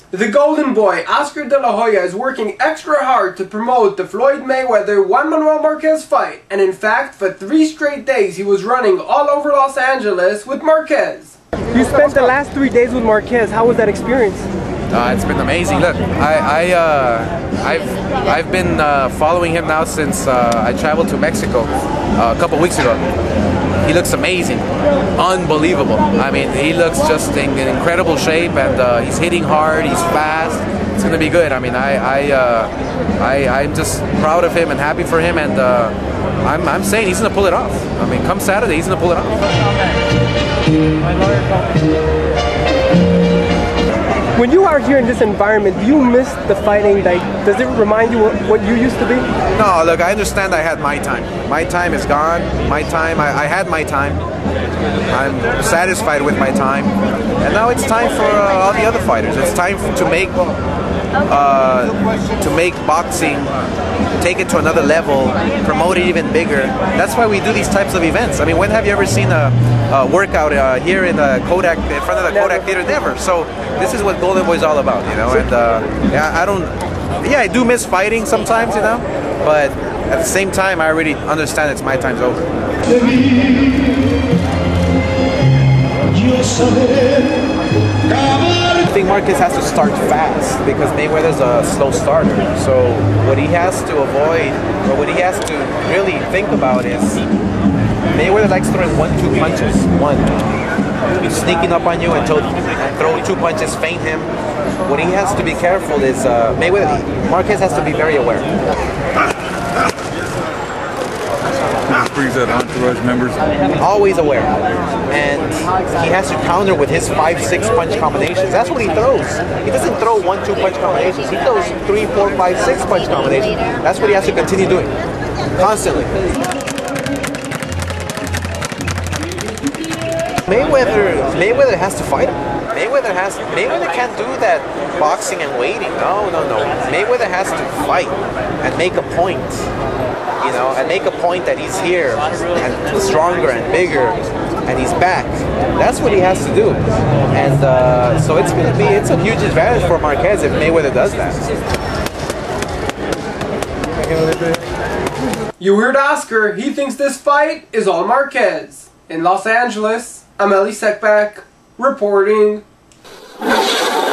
The Golden Boy, Oscar De La Hoya, is working extra hard to promote the Floyd Mayweather-Juan Manuel Marquez fight, and in fact, for 3 straight days he was running all over Los Angeles with Marquez. You spent the last 3 days with Marquez. How was that experience? It's been amazing. Look, I've been following him now since I traveled to Mexico a couple weeks ago. He looks amazing, unbelievable. I mean, he looks just in incredible shape, and he's hitting hard. He's fast. It's gonna be good. I mean, I'm just proud of him and happy for him, and I'm saying he's gonna pull it off. I mean, come Saturday, he's gonna pull it off. When you are here in this environment, do you miss the fighting? Like, does it remind you what you used to be? No, look, I understand I had my time. My time is gone. My time, I had my time. I'm satisfied with my time. And now it's time for all the other fighters. It's time to make boxing, take it to another level, promote it even bigger. That's why we do these types of events. I mean, when have you ever seen a workout here in the Kodak, in front of the Kodak Theater? Never. So this is what Golden Boy is all about, you know. And yeah, I do miss fighting sometimes, you know, but at the same time, I already understand it's my time's over. I think Marquez has to start fast because Mayweather's a slow starter. So what he has to avoid, or what he has to really think about is Mayweather likes throwing 1-2 punches. He's sneaking up on you and throw 2 punches, feint him. What he has to be careful is Marquez has to be very aware. Brings that entourage members. Always aware. And he has to counter with his 5-6 punch combinations. That's what he throws. He doesn't throw 1-2 punch combinations. He throws 3, 4, 5, 6 punch combinations. That's what he has to continue doing. Constantly. Mayweather has to fight him. Mayweather can't do that boxing and waiting. No. Mayweather has to fight and make a point. You know, and make a point that he's here and stronger and bigger, and he's back. That's what he has to do. And so it's a huge advantage for Marquez if Mayweather does that. You heard Oscar. He thinks this fight is all Marquez. In Los Angeles, I'm Elie Seckbach reporting.